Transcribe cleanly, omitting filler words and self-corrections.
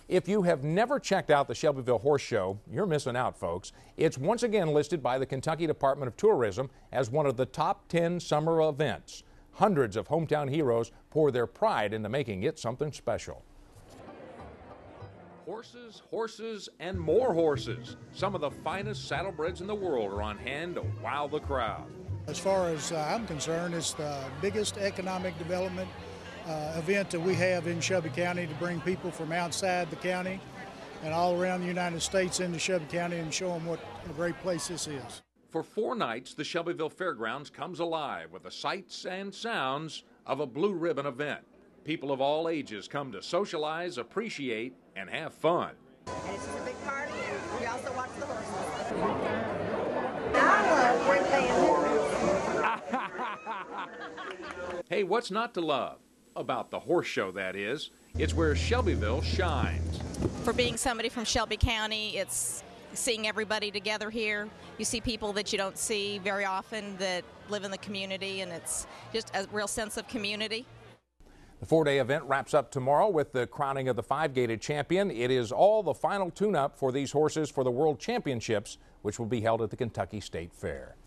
If you have never checked out the Shelbyville Horse Show, you're missing out, folks. It's once again listed by the Kentucky Department of Tourism as one of the top 10 summer events. Hundreds of hometown heroes pour their pride into making it something special. Horses, horses, and more horses. Some of the finest saddlebreds in the world are on hand to wow the crowd. As far as I'm concerned, it's the biggest economic development event that we have in Shelby County to bring people from outside the county and all around the United States into Shelby County and show them what a great place this is. For 4 nights, the Shelbyville Fairgrounds comes alive with the sights and sounds of a blue ribbon event. People of all ages come to socialize, appreciate, and have fun. And it's just a big party, and we also watch the horses. I love great family. Hey, what's not to love about the horse show, that is? It's where Shelbyville shines. For being somebody from Shelby County, it's seeing everybody together here. You see people that you don't see very often that live in the community, and it's just a real sense of community. The 4-day event wraps up tomorrow with the crowning of the 5-gated champion. It is all the final tune-up for these horses for the World Championships, which will be held at the Kentucky State Fair.